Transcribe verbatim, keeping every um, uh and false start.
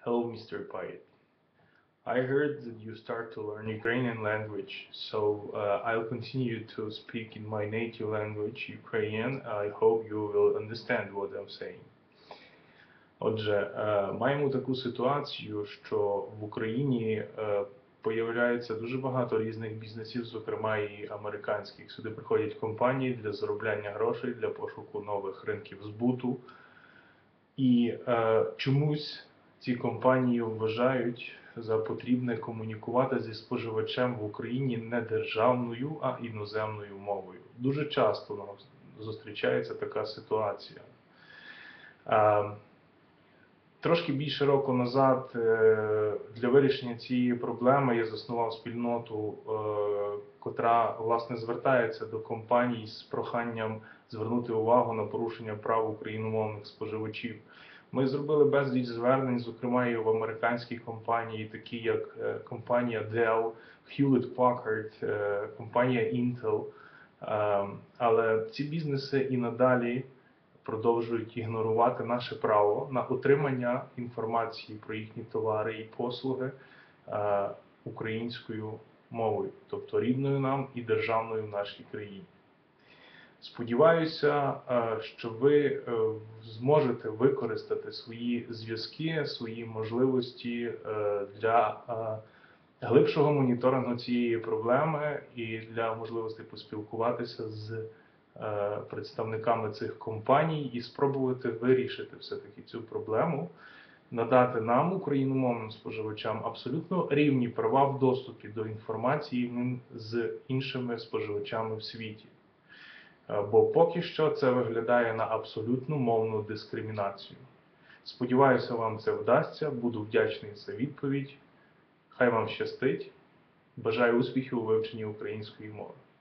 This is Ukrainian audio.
Hello, Mister Payet. I heard that you start to learn Ukrainian language, so uh, I'll continue to speak in my native language, Ukrainian. I hope you will understand what I'm saying. Отже, е, маємо таку ситуацію, що в Україні е, появляється дуже багато різних бізнесів, зокрема і американських. Сюди приходять компанії для заробляння грошей, для пошуку нових ринків збуту. І е, чомусь ці компанії вважають за потрібне комунікувати зі споживачем в Україні не державною, а іноземною мовою. Дуже часто нам зустрічається така ситуація. Е, Трошки більше року назад е, для вирішення цієї проблеми я заснував спільноту, е, котра, власне, звертається до компаній з проханням звернути увагу на порушення прав україномовних споживачів. Ми зробили безліч звернень, зокрема і в американські компанії, такі як е, компанія Dell, Hewlett-Packard, е, компанія Intel. Е, але ці бізнеси і надалі продовжують ігнорувати наше право на отримання інформації про їхні товари і послуги е, українською мовою, тобто рідною нам і державною в нашій країні. Сподіваюся, е, що ви е, зможете використати свої зв'язки, свої можливості е, для е, глибшого моніторингу цієї проблеми і для можливості поспілкуватися з представниками цих компаній і спробувати вирішити все-таки цю проблему, надати нам, україномовним споживачам, абсолютно рівні права в доступі до інформації з іншими споживачами в світі. Бо поки що це виглядає на абсолютну мовну дискримінацію. Сподіваюся, вам це вдасться, буду вдячний за відповідь. Хай вам щастить. Бажаю успіхів у вивченні української мови.